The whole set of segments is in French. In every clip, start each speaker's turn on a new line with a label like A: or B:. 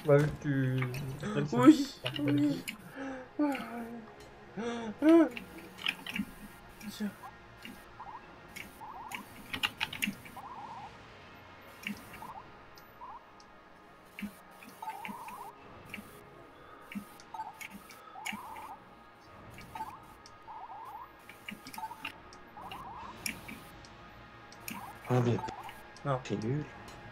A: Bah vu que tu...
B: Oui, oui. Tiens.
C: Ah mais
B: Non.
C: c'est nul.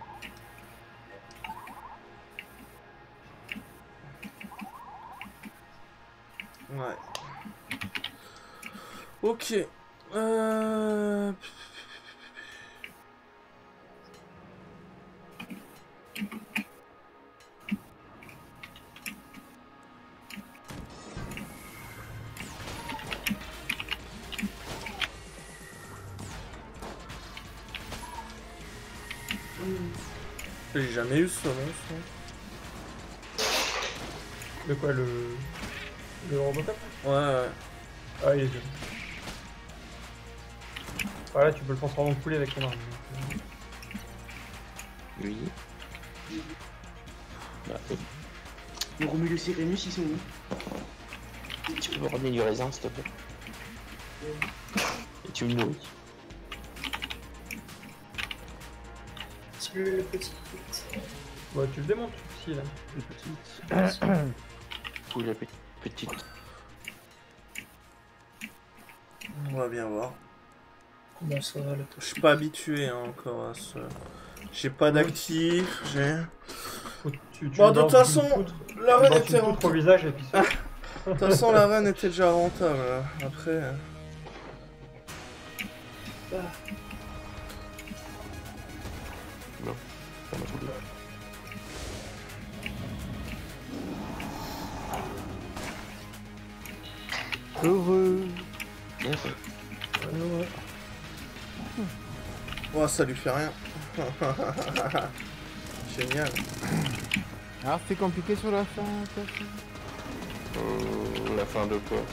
B: Ouais. Ok. J'ai jamais eu ce monstre.
A: De quoi, le Robocop?
B: Ouais.
A: Ah, il est bien. Voilà, tu peux le transformer en poulet avec ton arme.
C: Oui. Bah,
D: Et Romulus et Rémus, ils sont où?
C: tu peux me ramener du raisin s'il te plaît. Et tu me nourris.
D: Salut le petit.
A: Bah, tu le démontes aussi là.
C: Une petite. Oui, la petite.
B: On va bien voir.
D: Comment ça va le
B: Je suis pas habitué hein, encore à ce. J'ai pas d'actif, j'ai.
A: Tu
B: Bon, de toute
A: balances
B: façon,
A: une poutre-
B: la
A: tu
B: reine
A: balances
B: était
A: une poutre au
B: rentable.
A: visage et puis ça.
B: De toute façon, la reine était déjà rentable. Là. Après.
C: Non, ça m'a saoulé.
E: Heureux.
C: Bien fait.
B: Oh, ça lui fait rien. Génial.
E: Alors c'est compliqué sur la fin, toi.
C: La fin de quoi?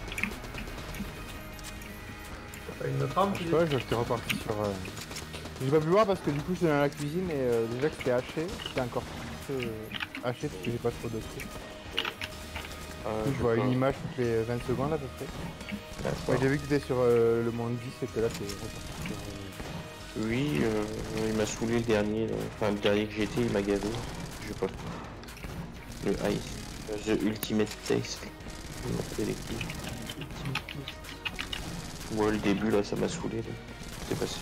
A: T'as pas une autre arme, tu dis?
E: Ouais, j'étais reparti sur... J'ai pas pu voir parce que du coup j'étais dans la cuisine et déjà que c'était haché, c'était encore plus haché parce que j'ai pas trop de trucs. Je vois une image toutes les 20 secondes à peu près. Ouais, j'ai vu que t'étais sur le monde 10 et que là t'es reparti sur...
C: Oui, il m'a saoulé le dernier. Enfin, le dernier que j'ai été, il m'a gavé. Je sais pas. Le Ice. The Ultimate Taste. Il m'a fait les kills. Ouais, le début là, ça m'a saoulé. Là. C'est passé.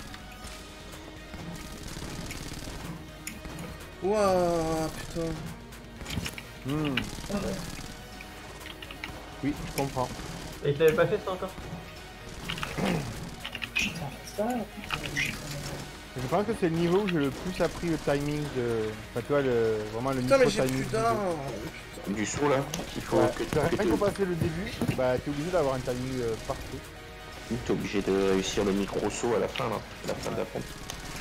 B: Ouah, putain.
E: Oui, je comprends.
A: Et tu l'avais pas fait ça encore?
D: Putain, ça.
E: Je pense que c'est le niveau où j'ai le plus appris le timing de... Enfin tu vois, vraiment le
B: Putain, mais j'ai
E: micro-timing.
B: plus d'armes.
C: Du saut là, il faut
E: Ouais,
C: que
E: rien qu'au passer le début, bah t'es obligé d'avoir un timing parfait.
C: t'es obligé de réussir le micro-saut à la fin là, à la fin de la pompe.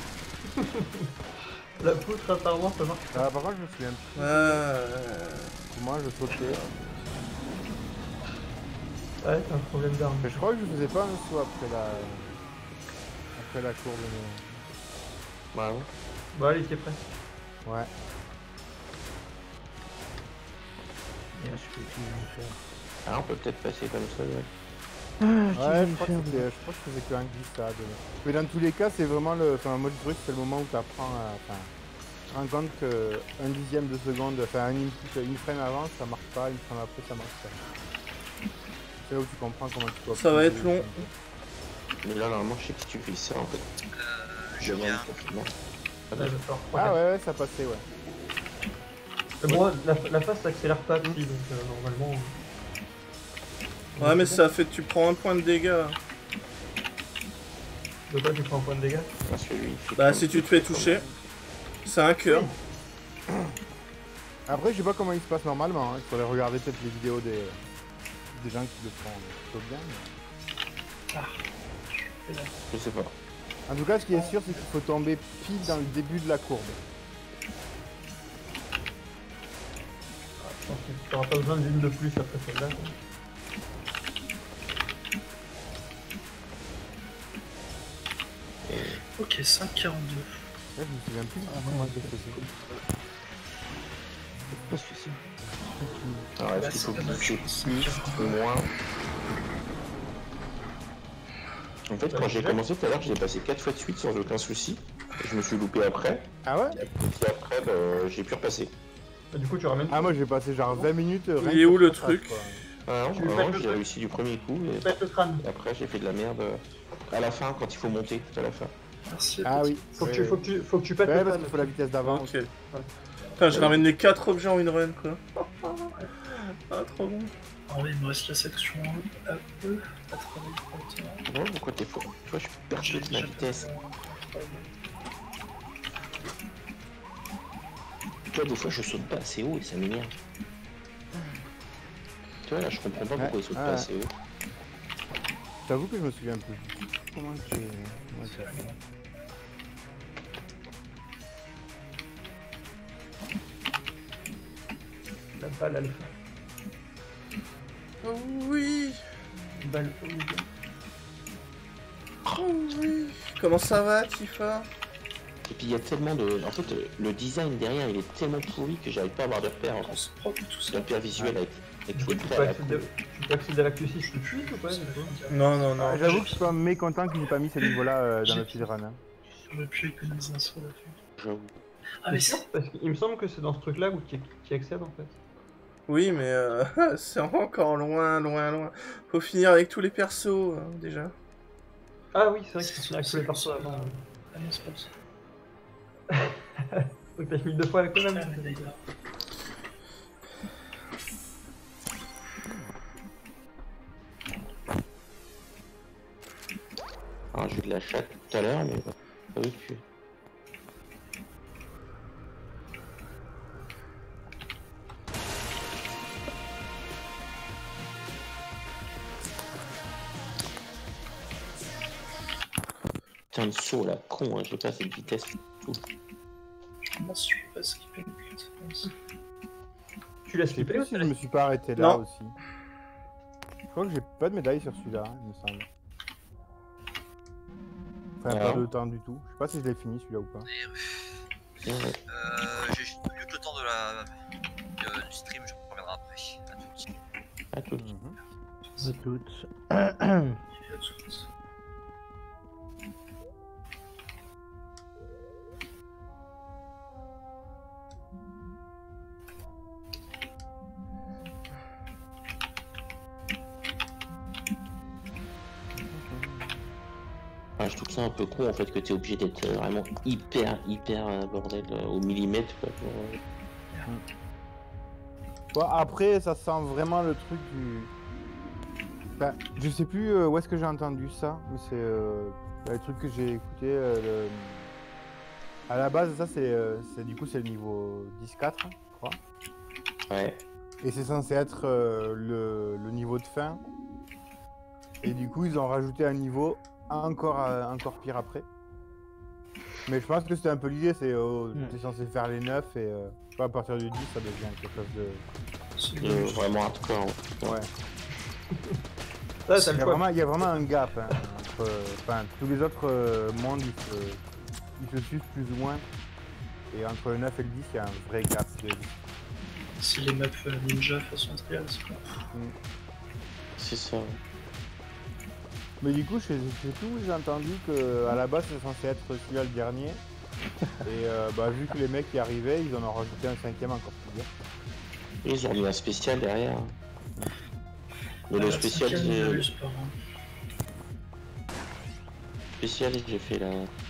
A: La poutre, apparemment, ça marche.
E: Ah, par contre, je me souviens plus comment je sautais.
A: Ouais, c'est un problème d'arme.
E: Mais je crois que je faisais pas un saut après la courbe.
C: Ouais.
A: Bon, allez, t'es prêt.
E: Ouais.
C: Ah, on peut peut-être passer comme ça, ouais.
E: Ouais, je crois que je faisais que un glissade. Mais dans tous les cas, c'est vraiment le. Enfin, moi, le truc, c'est le moment où tu apprends à. Enfin, tu te rends compte qu'un dixième de seconde, enfin, un input, une frame avant, ça marche pas, une frame après, ça marche pas. C'est là où tu comprends comment tu dois.
B: Ça va être long.
C: Mais là, normalement, je sais que si tu fais ça, en fait. Je viens.
A: Là, je sors.
E: Ah ouais, ça passait, ouais.
A: Mais bon, la phase s'accélère pas aussi, donc normalement.
B: Ouais, mais ça fait que tu prends un point de dégâts.
A: De quoi tu prends un point de dégâts?
C: Parce que lui, il fait
B: Bah, si tu te fais toucher, c'est un cœur.
E: Après, je sais pas comment il se passe normalement. Il faudrait regarder peut-être les vidéos des gens qui le font plutôt bien. Mais...
C: Je sais pas.
E: En tout cas, ce qui est sûr, c'est qu'il faut tomber pile dans le début de la courbe.
A: Je pense que tu n'auras pas besoin d'une de plus après celle-là.
D: Ok, 5,42.
E: Ouais, je me souviens plus comment je faisais.
C: Pas suicide. Alors,
D: Là,
C: est-ce qu'il
D: c'est
C: faut
D: pas mal,
C: glisser
D: je pense.
C: plus ou moins? En fait, quand j'ai commencé tout à l'heure, j'ai passé 4 fois de suite sans aucun souci. Je me suis loupé après.
E: Ah ouais?
C: Et après, bah, j'ai pu repasser.
A: Et du coup, tu ramènes.
E: Ah moi j'ai passé genre 20 minutes. rien
B: Il est
E: que
B: où
E: sur
B: le
E: cette phase,
B: truc?
E: quoi.
C: Ah
A: Tu
C: non,
A: fais
C: non,
A: le
C: j'ai
A: truc.
C: réussi du premier coup. Et
A: Pète le crâne.
C: après, j'ai fait de la merde à la fin, quand il faut monter, tout à la fin.
D: Merci.
E: Ah oui.
A: Faut que tu pètes
E: Ouais,
A: le
E: parce
A: crâne.
E: qu'il faut la vitesse d'avant.
B: Ok. Putain, je ramène les 4 objets en une run, quoi. Ah, trop bon.
D: Ah oui, il me reste la section à peu. À travailler pour le
C: Ouais, pourquoi t'es fort? Tu vois, je suis perdu de ma vitesse. Tu vois, des fois, je saute pas assez haut et ça m'énerve. Tu vois, là, je comprends pas pourquoi il saute pas assez haut.
E: J'avoue que je me souviens plus. Comment j'ai fait?
A: La balle alpha.
B: Oh oui.
A: Balle oméga.
B: Oh oui. Comment ça va, Tifa?
C: Et puis, il y a tellement de... En fait, le design derrière, il est tellement pourri que j'arrive pas à avoir de repères.
D: On se propre tout ça.
C: Le repère visuel avec
A: Du coup,
C: les
A: tu
C: traits
A: peux
C: à la
A: accéder, tu peux accéder à la Q6 tout de suite ou pas du coup
B: Non, non, non.
E: J'avoue que je suis pas mécontent qu'ils aient pas mis ces niveaux-là dans le speedrun. Hein.
D: J'aurais pu économiser un saut là-dessus.
C: J'avoue.
D: Ah mais
A: C'est sûr
D: c'est...
A: parce qu'il me semble que c'est dans ce truc-là où tu y accèdes en fait.
B: Oui, mais c'est encore loin, loin, loin. Faut finir avec tous les persos, déjà.
A: Ah oui, c'est vrai que tu finis avec tous les persos avant.
D: Ah non, c'est pas ça.
A: Donc t'as fini 2 fois avec toi
D: Ah,
A: même.
D: mais d'ailleurs.
C: Alors, j'ai eu de la chatte tout à l'heure, mais pas vu que... Putain, le saut là, con, hein, j'ai pas cette vitesse. Tout.
D: Je me demande si je peux pas skipper une petite séquence.
A: Tu l'as
E: Je sais
A: skippé
E: plus
A: ou
E: si
A: tu
E: je
A: l'as
E: me suis pas arrêté là
B: Non.
E: aussi. Je crois que j'ai pas de médaille sur celui-là, hein, il me semble. Enfin,
C: Alors.
E: pas de temps du tout. Je sais pas si je l'ai fini celui-là ou pas.
C: Ouais.
F: J'ai juste eu le temps du stream, je reviendrai après. À tout de suite.
C: À tout.
E: Mhm.
A: De toutes.
D: Il y a tout ça.
C: Ah, je trouve ça un peu con en fait que tu es obligé d'être vraiment hyper bordel au millimètre quoi, pour,
E: Bon, après, ça sent vraiment le truc du... Enfin, je sais plus où est-ce que j'ai entendu ça, mais c'est le truc que j'ai écouté. À la base, ça, c'est du coup, c'est le niveau 10-4, je crois.
C: Ouais.
E: Et c'est censé être le niveau de fin. Et du coup, ils ont rajouté un niveau encore pire après. Mais je pense que c'était un peu l'idée, t'es censé faire les 9 et je sais pas, à partir du 10, ça devient quelque chose de...
C: Vraiment hardcore.
E: Ouais.
A: Ça, t'as le choix.
E: Il y a vraiment un gap hein, entre... Enfin, tous les autres mondes, ils se suivent plus ou moins. Et entre le 9 et le 10, il y a un vrai gap.
D: Si les maps ninja façon trial, c'est quoi.
C: C'est ça.
E: Mais du coup, je sais plus où j'ai entendu que à la base, c'est censé être celui-là le dernier. Et bah, vu que les mecs y arrivaient, ils en ont rajouté un 5ème encore plus bien.
C: Et ils ont mis un spécial derrière. Mais le spécial, j'ai fait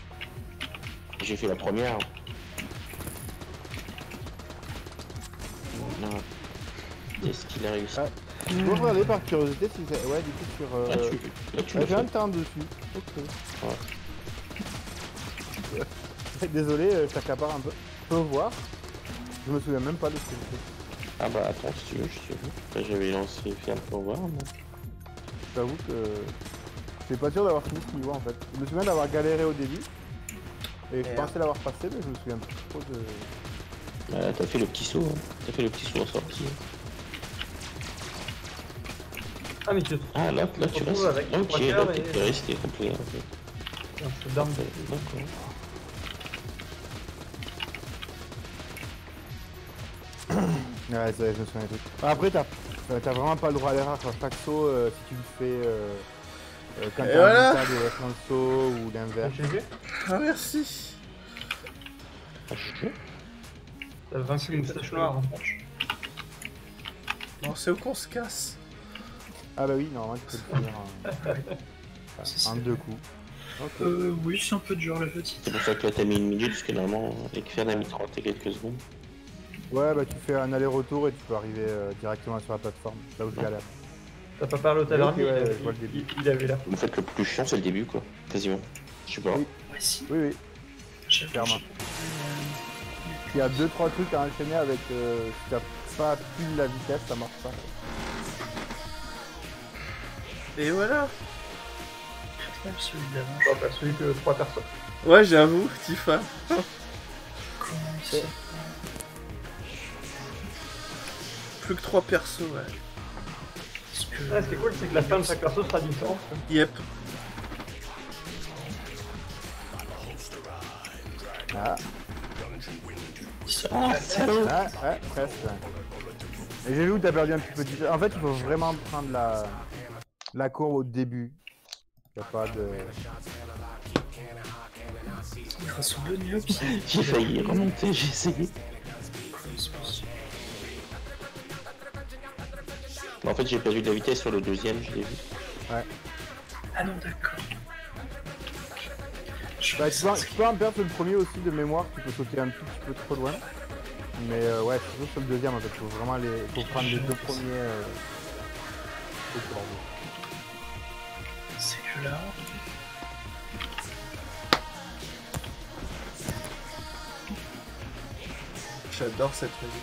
C: la première. Non. Est-ce qu'il a réussi?
E: Je peux regarder par curiosité si c'est... Ouais, du coup, sur...
C: Là, tu
E: j'ai
C: l'as
E: un
C: fait.
E: temps dessus. Ok.
C: Ouais.
E: Désolé, je t'accapare un peu. Je peux voir. Je me souviens même pas de ce que j'ai fait.
C: Ah bah attends, si tu veux, je sais. Enfin, j'avais lancé ferme pour voir. Mais...
E: J'avoue que... Je suis pas sûr d'avoir fini ce niveau en fait. Je me souviens d'avoir galéré au début. Et je pensais l'avoir passé, mais je me souviens plus trop de...
C: T'as fait le petit saut, hein. T'as fait le petit saut en sortie.
A: Ah, mais tu te
C: Ah là tu
A: retrouves
C: restes.
A: avec
C: Ok,
A: trois
C: là
A: cœurs
C: t'es
A: et-
C: resté complet en fait.
A: un peu d'armes.
C: D'accord.
E: Ouais, ça, je me souviens des trucs. Après, t'as vraiment pas le droit à l'erreur. Chaque saut, si tu le fais quand
B: Et
E: t'as
B: voilà.
E: un tas de faire un saut ou l'inverse.
A: J'ai vu.
B: Ah, merci.
A: T'as vaincu une moustache noire.
B: Non, c'est où qu'on se casse.
E: Ah bah oui, normalement tu peux le finir en 2 coups. Ok.
D: Oui, c'est un peu dur la petite.
C: C'est pour ça que là t'as mis 1 minute, parce que normalement, avec Fern a mis 30 et quelques secondes.
E: Ouais, bah tu fais un aller-retour et tu peux arriver directement sur la plateforme, là où je galère.
A: T'as pas parlé au tavernier,
E: Ok, ouais,
A: il,
E: je vois le début.
A: il avait l'air.
C: En fait, le plus chiant, c'est le début, quoi. Quasiment. Je sais pas.
E: Oui.
D: Ouais, si.
E: Oui, oui.
D: J'avoue,
E: Clairement. Il y a 2-3 trucs à enchaîner avec si t'as pas pile la vitesse, ça marche pas.
B: Et voilà.
D: Même celui d'avant,
A: Bon, bah, celui que 3 personnes.
B: Ouais, j'avoue, Tifa.
D: comment il s'appelle?
B: Plus que 3 persos, ouais.
D: Parce que...
A: Ah, ce qui est cool, c'est que la fin de chaque perso sera différente.
B: Yep.
E: Ah,
C: Ah, salaud!
E: ouais, presque. Et j'ai vu où t'as perdu un petit peu de... En fait, il faut vraiment prendre la courbe au début. Y a pas de...
D: Grâce au bonus,
C: J'ai failli remonter, j'ai essayé. En fait, j'ai perdu de la vitesse sur le deuxième, je l'ai vu.
D: Ah non, d'accord.
E: Bah, tu peux en perdre sur le premier aussi de mémoire, tu peux sauter un tout petit peu trop loin. Mais ouais, toujours sur le deuxième en fait, faut vraiment faut prendre les 2 premiers au corps.
D: C'est que là...
B: J'adore cette musique.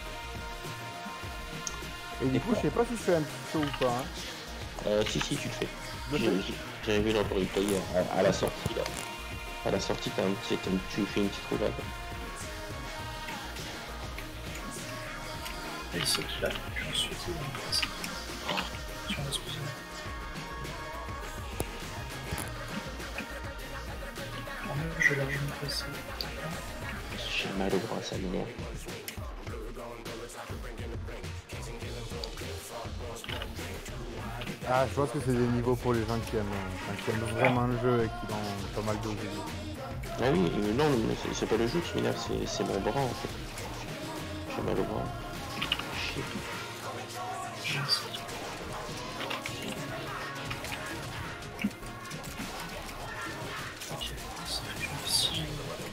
E: Et du coup, je sais pas si je fais un petit saut ou pas. Hein.
C: Si, tu le fais.
E: Je le fais.
C: J'avais vu dans le replay à la sortie, là. À la sortie, tu fais une petite roulade.
D: Et il saute là, puis ensuite il va passer. Sur l'explosion. En même, je vais largement passer.
C: J'ai mal au bras, ça m'énerve.
E: Ah, je pense que c'est des niveaux pour les gens qui aiment vraiment le jeu et qui ont pas mal dosé.
C: Ah oui, non, mais c'est pas le jeu qui m'énerve, c'est mon bras en fait. J'ai mal au bras. Chier.
D: Ok, ça fait que si...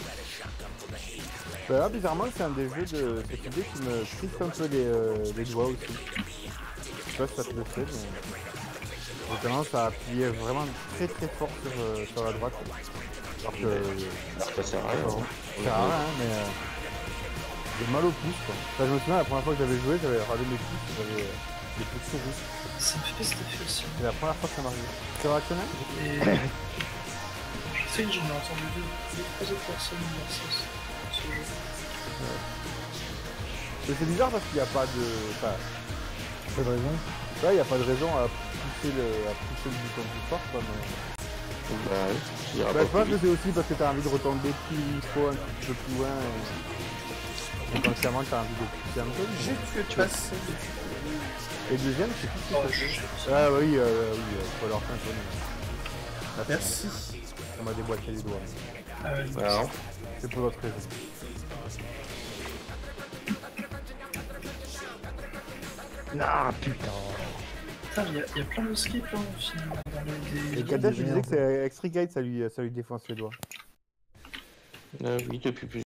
E: Bah, bizarrement, c'est un des jeux de cette idée qui me crispe un peu les doigts aussi. Je sais pas si ça te le fait, mais j'ai tendance à appuyer vraiment très fort sur la droite. Alors que
C: Ça sert à rien.
E: ça sert à rien, hein, mais j'ai mal au pouce quoi. Enfin, je me souviens la première fois que j'avais joué, j'avais regardé mes pouces, j'avais des pouces tout rouges.
D: Ça me fait cet effet aussi.
E: C'est la première fois que ça m'arrive. C'est réactionnel?
D: Et... je sais que j'en ai entendu deux autres personnes dire ça sur ce jeu.
E: Mais c'est bizarre parce qu'il n'y a pas de... Enfin, pas de raison. Là, il n'y a pas de raison à pousser le bouton plus fort quoi, mais...
C: Bah oui, il y aura
E: Bah, je
C: pas
E: pense
C: plus
E: que c'est aussi parce que t'as envie de retomber plus trop, un petit peu plus loin. Et consciemment, t'as envie de pousser un peu.
B: J'ai tué de passer.
E: Et le deuxième, c'est tout ce
D: Oh,
E: que
D: je...
E: c'est. Ah oui, faut leur faire un peu.
B: Merci.
E: Ça m'a déboîté les doigts.
C: Alors,
E: C'est pour d'autres raisons. Ah putain.
D: Putain, il y a plein de skips hein, finalement dans les...
E: Et Kadesh, il disait que c'est Extricate, ça lui défonce les doigts.
C: oui, depuis plus